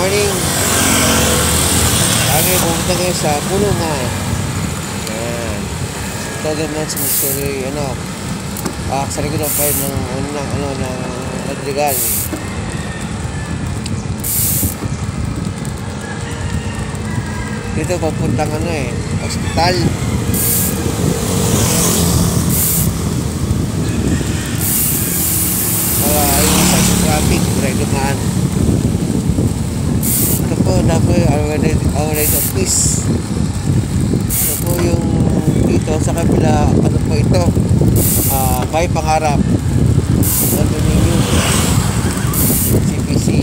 morning. Kami pumunta ngayon sa Pulungan. Ayan. Ito naman sa Missouri, sa likod ng kayo ng Madrigal. Dito papuntang hospital. Yung sa traffic, dumaan. Ito po, our Lady of Peace. Ito po yung dito sa kabila, ano po ito? Bahay Pangarap. Ano ninyo? CPC.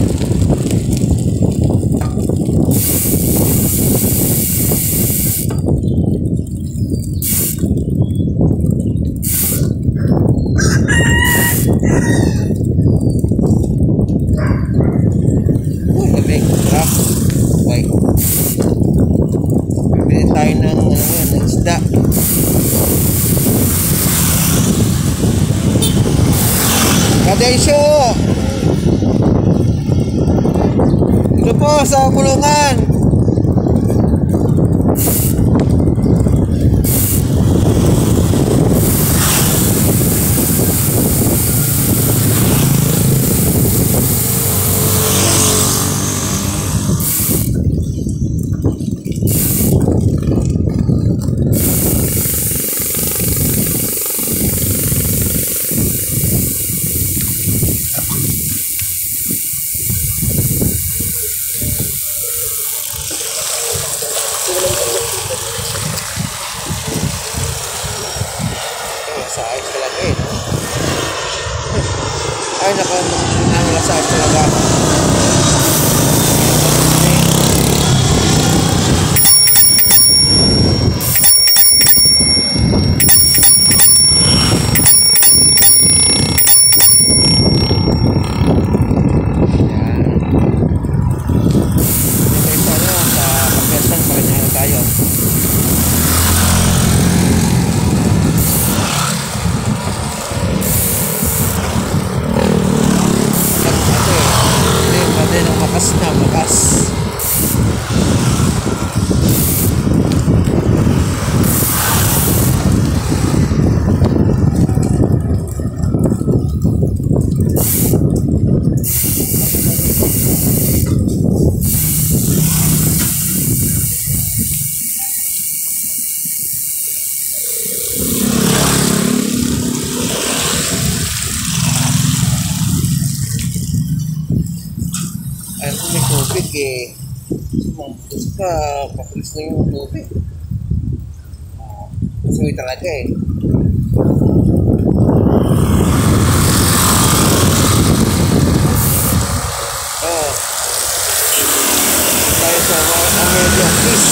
Bili tayo ng isda. Kadensyo! Ito po sa Pulungan. Sa ayos talaga no? Ay wala sa ayos talaga. Makas. Kung may tubig mampus ka, papulis na yung tubig. Masuwi talaga tayo sa Amelia Peace.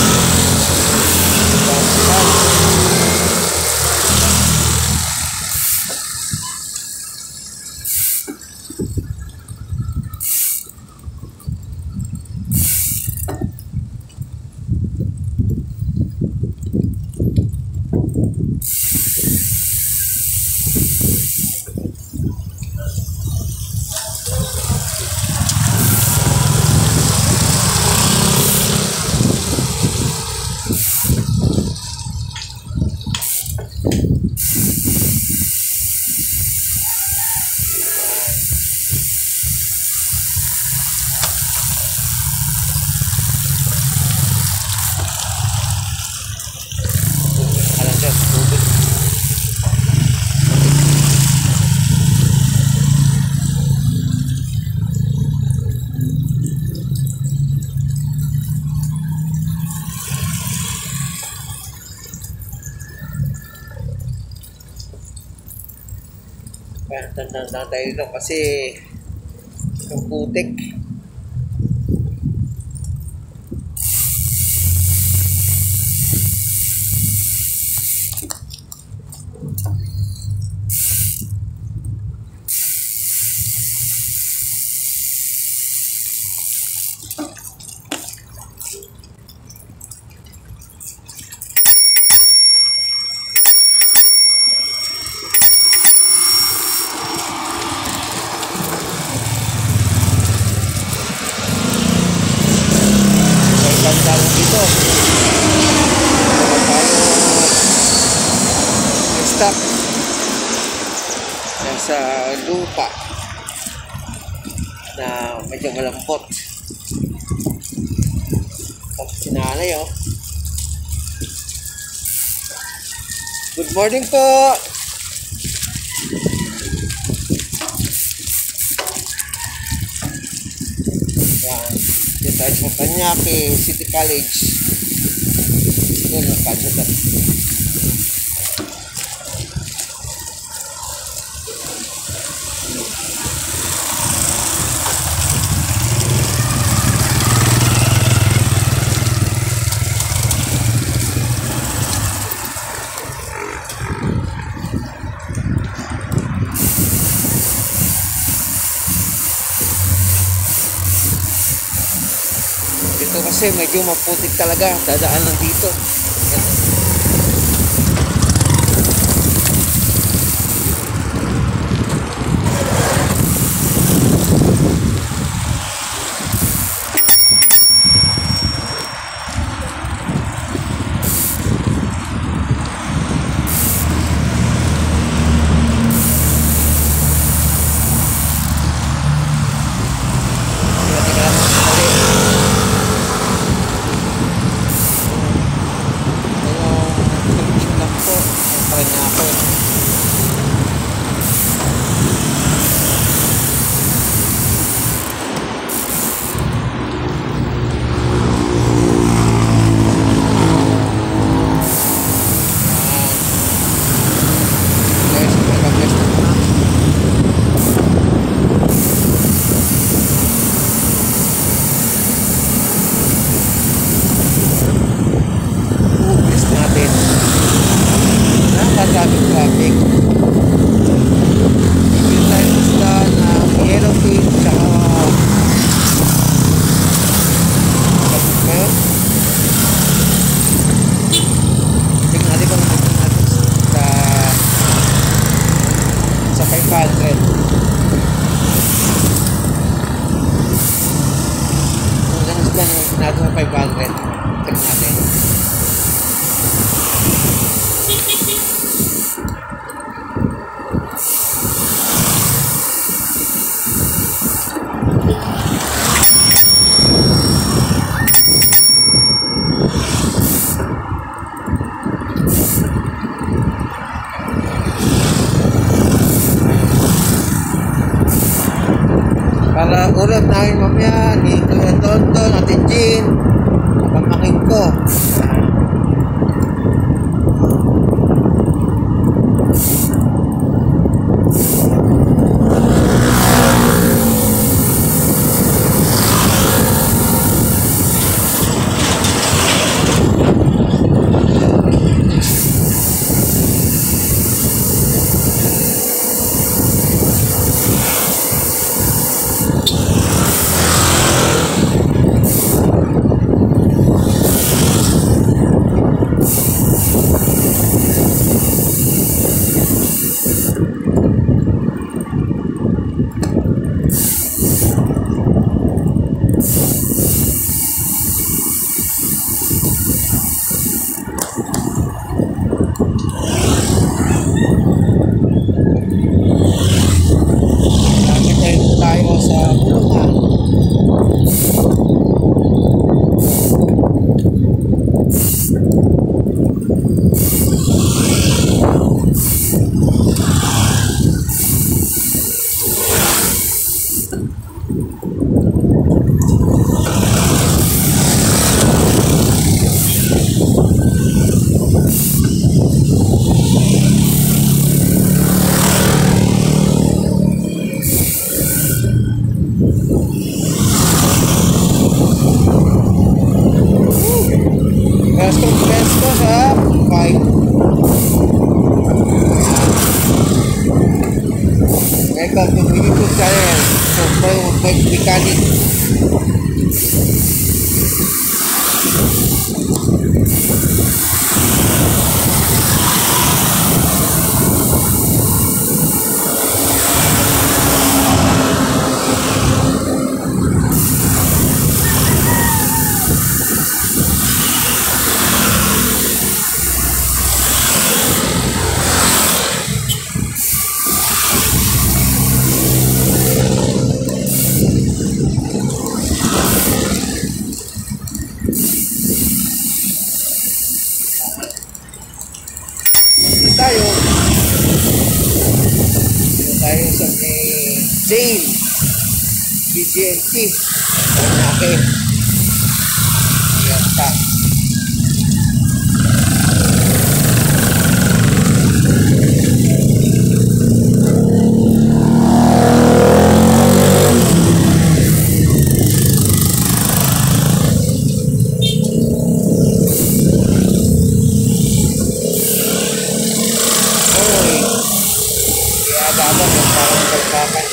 Kaya tandaan tayo dito kasi yung putik. dito. Meron tayo stock yan sa lupa na medyo malambot. Tapos si nanay, oh. Good morning po. Yan. Dito tayo sa Paranaque City College. Doon, nakasya. Ito kasi medyo maputik talaga, dadaan lang dito. Yan. Traffic. Yung tayo isla na yellowfin tsaka ngayon tingnan natin kung natin sa 500 kung ganun isla na natin sa 500 tingnan natin. Para ulam namin mamaya ni Kuya Tonton, Ate Jean, pamakin ko. Presto sa 5. Welcome to my YouTube channel. So, bike mechanic. Zane BGNT Paranaque. Yan pa. Dapat yung parang kalpakan.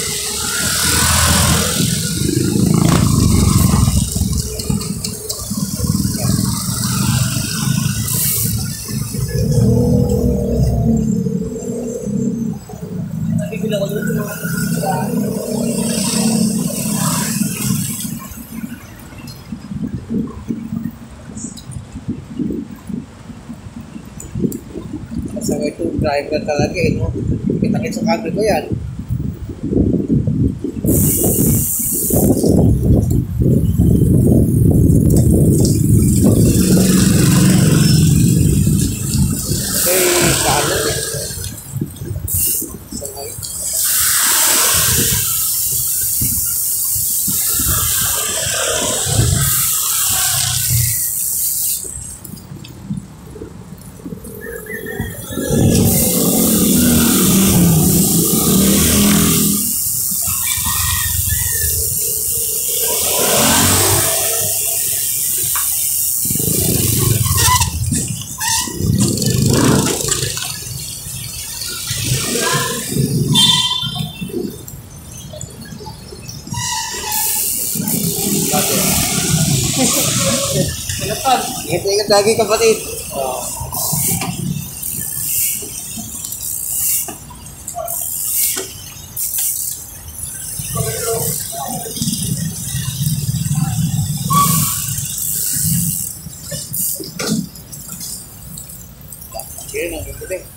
Masama itong driver talaga eh, no? Kita-kit sa camera ko yan. Kanan eh. Samay. Ingat-ingat lagi kapatid. Oh. Yan ang ganda din.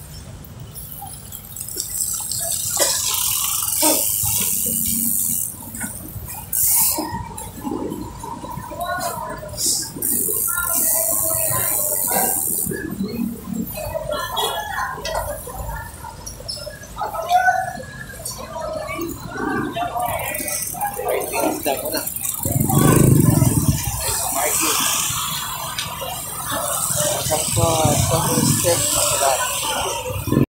Isda ko na. Marking. Masang po, step, masalat.